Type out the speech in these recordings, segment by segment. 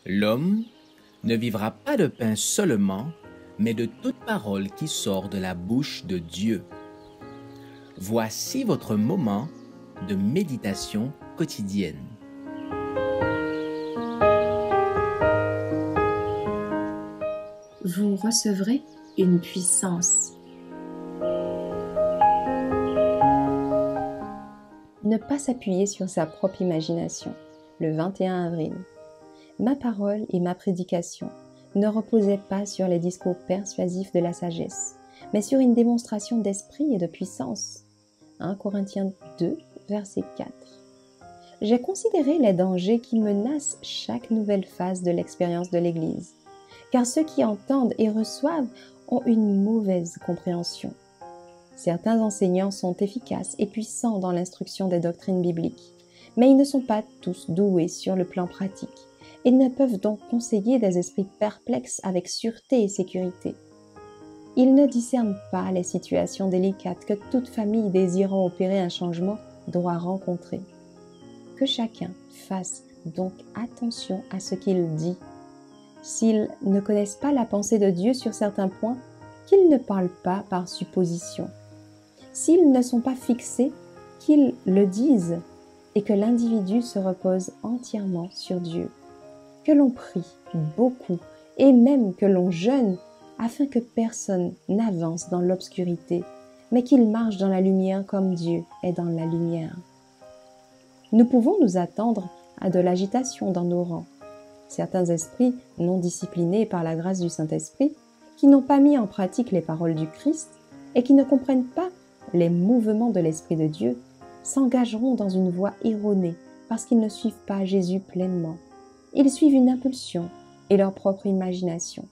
L'homme ne vivra pas de pain seulement, mais de toute parole qui sort de la bouche de Dieu. Voici votre moment de méditation quotidienne. Vous recevrez une puissance. Ne pas s'appuyer sur sa propre imagination. Le 21 avril. Ma parole et ma prédication ne reposaient pas sur les discours persuasifs de la sagesse, mais sur une démonstration d'esprit et de puissance. 1 Corinthiens 2, verset 4. J'ai considéré les dangers qui menacent chaque nouvelle phase de l'expérience de l'Église, car ceux qui entendent et reçoivent ont une mauvaise compréhension. Certains enseignants sont efficaces et puissants dans l'instruction des doctrines bibliques, mais ils ne sont pas tous doués sur le plan pratique et ne peuvent donc conseiller des esprits perplexes avec sûreté et sécurité. Ils ne discernent pas les situations délicates que toute famille désirant opérer un changement doit rencontrer. Que chacun fasse donc attention à ce qu'il dit. S'ils ne connaissent pas la pensée de Dieu sur certains points, qu'ils ne parlent pas par supposition. S'ils ne sont pas fixés, qu'ils le disent et que l'individu se repose entièrement sur Dieu. Que l'on prie beaucoup et même que l'on jeûne afin que personne n'avance dans l'obscurité, mais qu'il marche dans la lumière comme Dieu est dans la lumière. Nous pouvons nous attendre à de l'agitation dans nos rangs. Certains esprits non disciplinés par la grâce du Saint-Esprit, qui n'ont pas mis en pratique les paroles du Christ et qui ne comprennent pas les mouvements de l'Esprit de Dieu, s'engageront dans une voie erronée parce qu'ils ne suivent pas Jésus pleinement. Ils suivent une impulsion et leur propre imagination.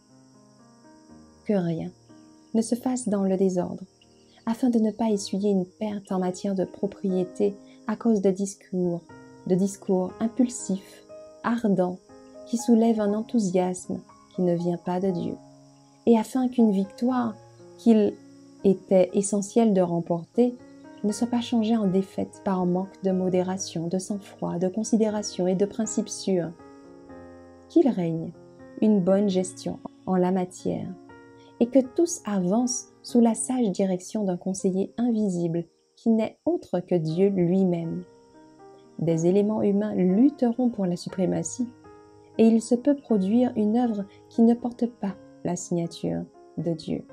Que rien ne se fasse dans le désordre, afin de ne pas essuyer une perte en matière de propriété à cause de discours impulsifs, ardents, qui soulèvent un enthousiasme qui ne vient pas de Dieu, et afin qu'une victoire qu'il était essentiel de remporter ne soit pas changée en défaite par un manque de modération, de sang-froid, de considération et de principes sûrs. Qu'il règne une bonne gestion en la matière, et que tous avancent sous la sage direction d'un conseiller invisible qui n'est autre que Dieu lui-même. Des éléments humains lutteront pour la suprématie, et il se peut produire une œuvre qui ne porte pas la signature de Dieu.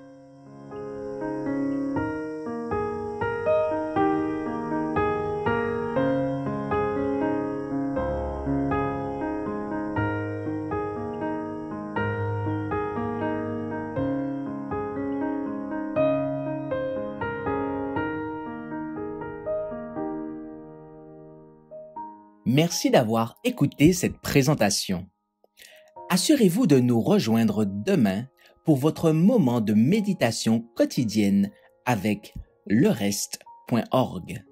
Merci d'avoir écouté cette présentation. Assurez-vous de nous rejoindre demain pour votre moment de méditation quotidienne avec lereste.org.